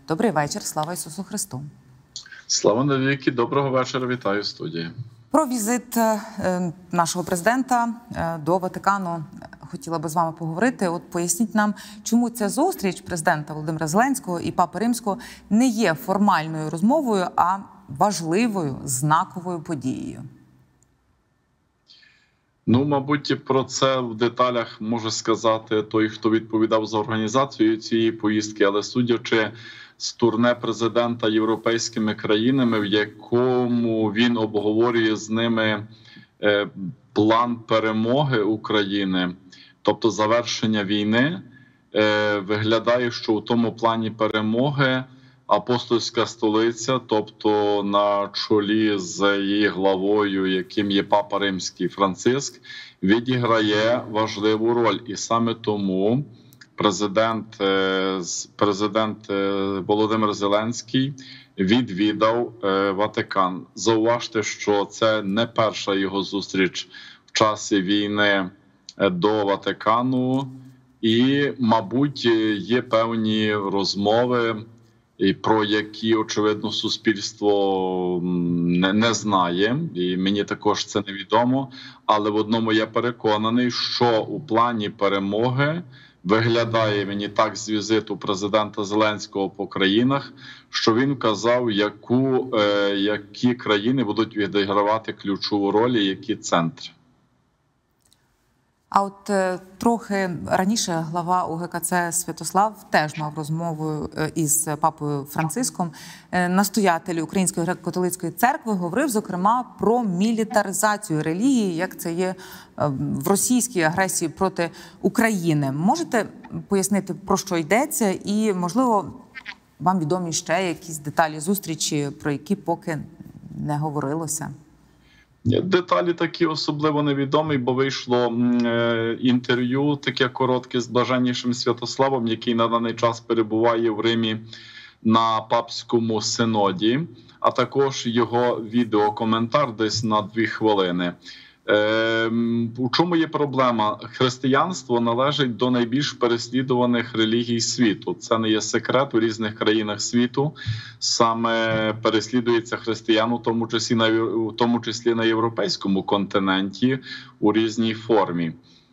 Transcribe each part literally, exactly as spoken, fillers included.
Добрий вечір, слава Ісусу Христу. Слава навіки, доброго вечора, вітаю в студії. Про візит нашого президента до Ватикану хотіла би з вами поговорити. От поясніть нам, чому ця зустріч президента Володимира Зеленського і Папи Римського не є формальною розмовою, а важливою, знаковою подією. Ну, мабуть, про це в деталях може сказати той, хто відповідав за організацію цієї поїздки, але судячи з турне президента європейськими країнами, в якому він обговорює з ними план перемоги України, тобто завершення війни, виглядає, що у тому плані перемоги Апостольська столиця, тобто на чолі з її главою, яким є Папа Римський Франциск, відіграє важливу роль. І саме тому президент, президент Володимир Зеленський відвідав Ватикан. Зауважте, що це не перша його зустріч в часі війни до Ватикану. І, мабуть, є певні розмови, і про які, очевидно, суспільство не, не знає, і мені також це невідомо. Але в одному я переконаний, що у плані перемоги виглядає мені так з візиту президента Зеленського по країнах, що він казав, яку, е, які країни будуть відігравати ключову роль і які центри. А от е, трохи раніше глава УГКЦ Святослав теж мав розмову із папою Франциском. Е, настоятель Української греко-католицької церкви говорив, зокрема, про мілітаризацію релігії, як це є е, в російській агресії проти України. Можете пояснити, про що йдеться? І, можливо, вам відомі ще якісь деталі зустрічі, про які поки не говорилося? Деталі такі особливо невідомі, бо вийшло е, інтерв'ю таке коротке з блаженнішим Святославом, який на даний час перебуває в Римі на папському синоді, а також його відеокоментар десь на дві хвилини. Е, у чому є проблема? Християнство належить до найбільш переслідуваних релігій світу. Це не є секрет, у різних країнах світу саме переслідується християн, у тому числі на, у тому числі на європейському континенті у різній формі.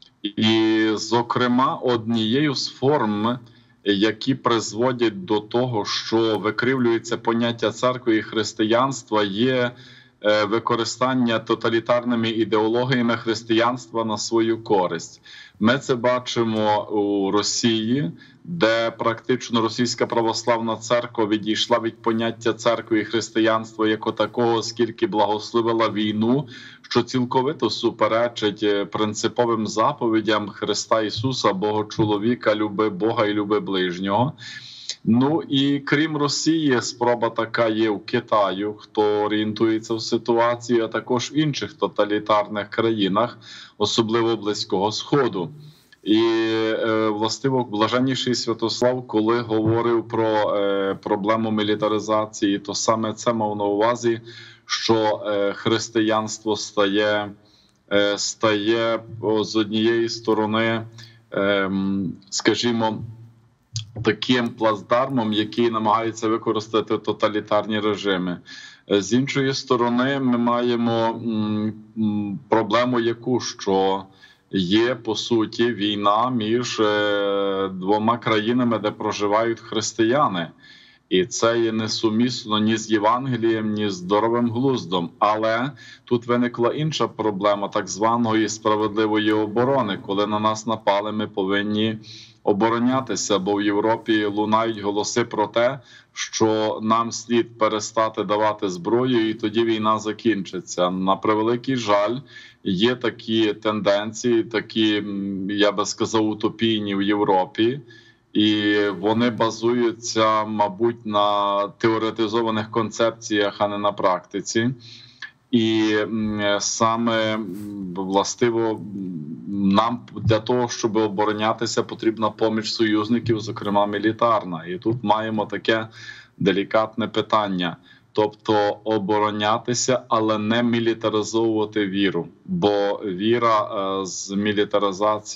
І, зокрема, однією з форм, які призводять до того, що викривлюється поняття церкви і християнства, є використання тоталітарними ідеологіями християнства на свою користь. Ми це бачимо у Росії, де практично Російська православна церква відійшла від поняття церкви і християнства як такого, оскільки благословила війну, що цілковито суперечить принциповим заповідям Христа Ісуса, Бога-чоловіка, люби Бога і люби ближнього. Ну і крім Росії, спроба така є у Китаю, хто орієнтується в ситуації, а також в інших тоталітарних країнах, особливо Близького Сходу. І, е, властиво, блаженніший Святослав, коли говорив про е, проблему мілітаризації, то саме це мав на увазі, що е, християнство стає, е, стає з однієї сторони, е, скажімо, таким плацдармом, який намагається використати тоталітарні режими. З іншої сторони, ми маємо проблему яку, що є, по суті, війна між двома країнами, де проживають християни. І це є несумісно ні з Євангелієм, ні з здоровим глуздом. Але тут виникла інша проблема так званої справедливої оборони. Коли на нас напали, ми повинні оборонятися, бо в Європі лунають голоси про те, що нам слід перестати давати зброю, і тоді війна закінчиться. На превеликий жаль, є такі тенденції, такі, я би сказав, утопійні в Європі, і вони базуються, мабуть, на теоретизованих концепціях, а не на практиці. І саме, властиво, нам для того, щоб оборонятися, потрібна поміч союзників, зокрема мілітарна. І тут маємо таке делікатне питання. Тобто оборонятися, але не мілітаризовувати віру. Бо віра з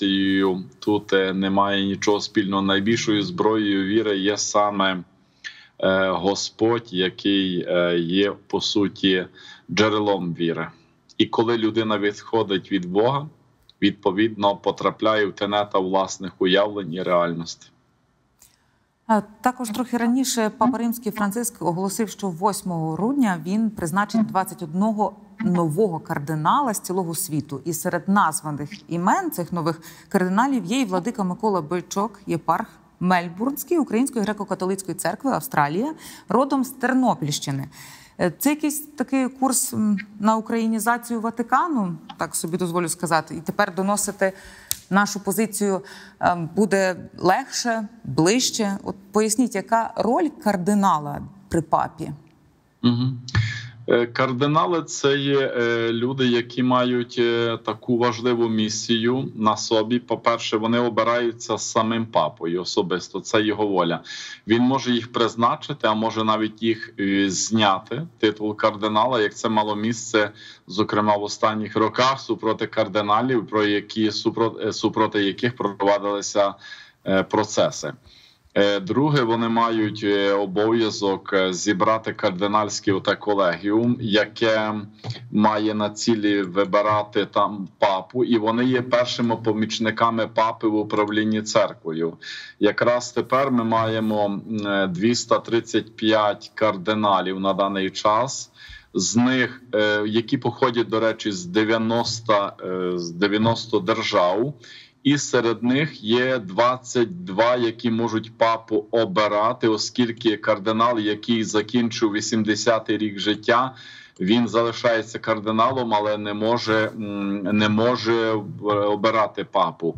мілітаризацією тут немає нічого спільного. Найбільшою зброєю віри є саме Господь, який є, по суті, джерелом віри. І коли людина відходить від Бога, відповідно, потрапляє в тенета власних уявлень і реальності. Також трохи раніше Папа Римський Франциск оголосив, що восьмого грудня він призначить двадцять одного нового кардинала з цілого світу. І серед названих імен цих нових кардиналів є і владика Микола Бойчок, єпарх Мельбурнський Української греко-католицької церкви Австралія, родом з Тернопільщини. Це якийсь такий курс на українізацію Ватикану, так собі дозволю сказати, і тепер доносити нашу позицію буде легше, ближче. От поясніть, яка роль кардинала при папі? Угу. Кардинали – це є люди, які мають таку важливу місію на собі. По-перше, вони обираються самим папою особисто, це його воля. Він може їх призначити, а може навіть їх зняти, титул кардинала, як це мало місце, зокрема в останніх роках, супроти кардиналів, про які, супроти, супроти яких провадилися процеси. Друге, вони мають обов'язок зібрати кардинальське оте колегіум, яке має на цілі вибирати там папу, і вони є першими помічниками папи в управлінні церквою. Якраз тепер ми маємо двісті тридцять п'ять кардиналів на даний час, з них, які походять, до речі, з дев'яноста, з дев'яноста держав. І серед них є двадцять два, які можуть папу обирати, оскільки кардинал, який закінчив вісімдесятий рік життя, він залишається кардиналом, але не може, не може обирати папу.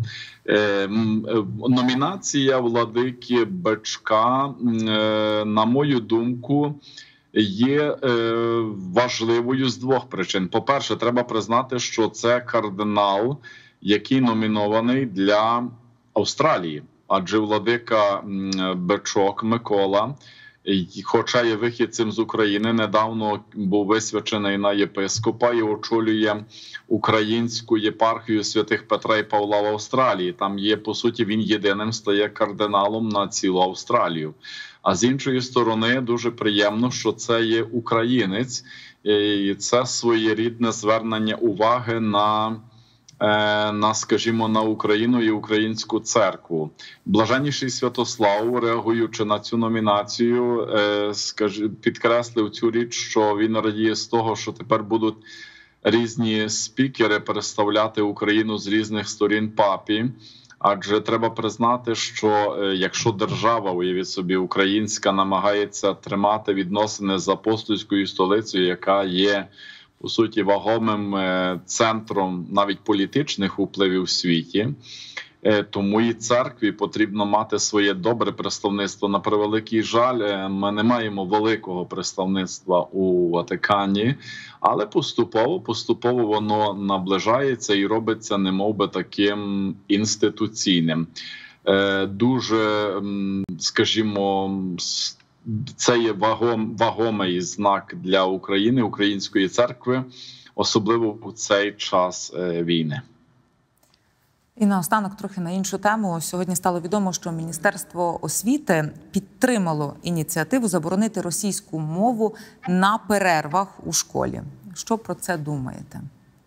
Номінація владики Бичка, на мою думку, є важливою з двох причин. По-перше, треба признати, що це кардинал, який номінований для Австралії. Адже владика Бичок Микола, хоча є вихідцем з України, недавно був висвячений на єпископа і очолює українську єпархію святих Петра і Павла в Австралії. Там є, по суті, він єдиним стає кардиналом на цілу Австралію. А з іншої сторони, дуже приємно, що це є українець, і це своєрідне звернення уваги на на, скажімо, на Україну і українську церкву. Блаженніший Святослав, реагуючи на цю номінацію, підкреслив цю річ, що він радіє з того, що тепер будуть різні спікери представляти Україну з різних сторін папі. Адже треба признати, що якщо держава, уявіть собі, українська, намагається тримати відносини з апостольською столицею, яка є, по суті, вагомим центром навіть політичних впливів у світі, тому і церкві потрібно мати своє добре представництво. На превеликий жаль, ми не маємо великого представництва у Ватикані, але поступово, поступово воно наближається і робиться немовби таким інституційним. Дуже, скажімо, це є вагом, вагомий знак для України, української церкви, особливо у цей час війни. І наостанок трохи на іншу тему. Сьогодні стало відомо, що Міністерство освіти підтримало ініціативу заборонити російську мову на перервах у школі. Що про це думаєте?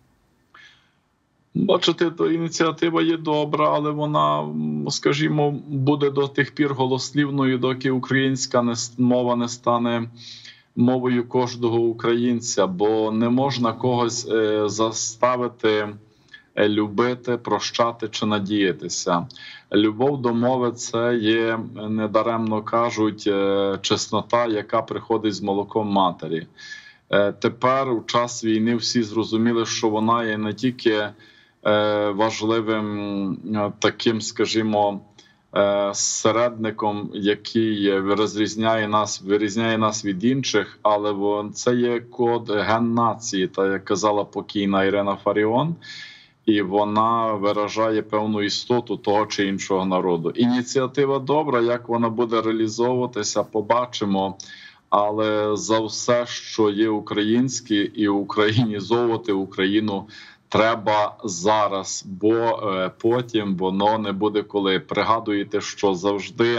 Бачите, то ініціатива є добра, але вона, скажімо, буде до тих пір голослівною, доки українська мова не стане мовою кожного українця, бо не можна когось заставити любити, прощати чи надіятися. Любов до мови – це є, недаремно кажуть, чеснота, яка приходить з молоком матері. Тепер, у час війни, всі зрозуміли, що вона є не тільки важливим таким, скажімо, середником, який розрізняє нас, вирізняє нас від інших, але це є код ген нації, та як казала покійна Ірина Фаріон, і вона виражає певну істоту того чи іншого народу. Ініціатива добра, як вона буде реалізовуватися, побачимо. Але за все, що є українське, і українізовувати Україну треба зараз, бо потім воно не буде коли. Пригадуєте, що завжди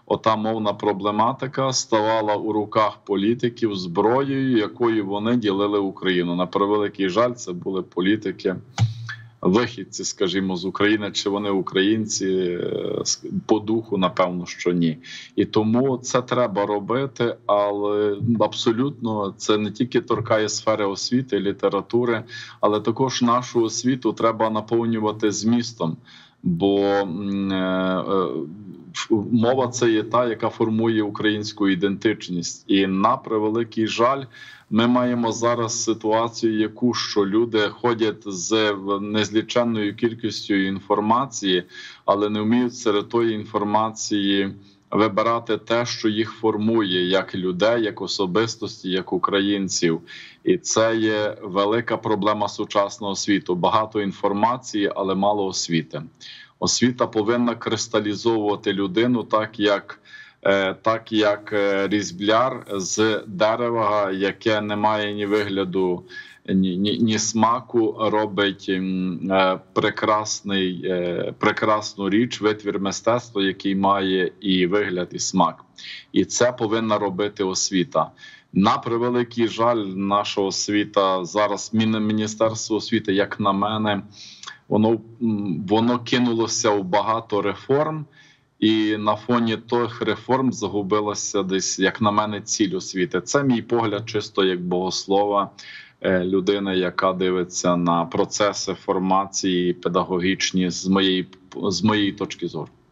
ота мовна проблематика ставала у руках політиків зброєю, якою вони ділили Україну. На превеликий жаль, це були політики, вихідці, скажімо, з України, чи вони українці, по духу, напевно, що ні. І тому це треба робити, але абсолютно це не тільки торкає сфери освіти, літератури, але також нашу освіту треба наповнювати змістом, бо е, е, мова – це є та, яка формує українську ідентичність. І на превеликий жаль, ми маємо зараз ситуацію, яку, що люди ходять з незліченною кількістю інформації, але не вміють серед тої інформації вибирати те, що їх формує як людей, як особистості, як українців. І це є велика проблема сучасного світу. Багато інформації, але мало освіти. Освіта повинна кристалізовувати людину так, як так як різбляр з дерева, яке не має ні вигляду, ні, ні, ні смаку, робить прекрасний, прекрасну річ, витвір мистецтва, який має і вигляд, і смак. І це повинна робити освіта. На превеликий жаль, наша освіта зараз, Міністерство освіти, як на мене, воно, воно кинулося у багато реформ, і на фоні тих реформ загубилася десь, як на мене, ціль освіти. Це мій погляд чисто як богослова, людини, яка дивиться на процеси формації педагогічні з моєї, з моєї точки зору.